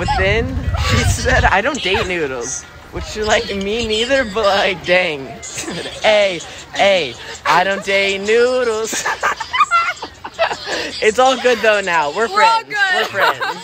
But then she said, I don't date noodles. Which, like, me neither, but, like, dang. Hey, I don't date noodles. It's all good, though, now. We're friends. We're friends.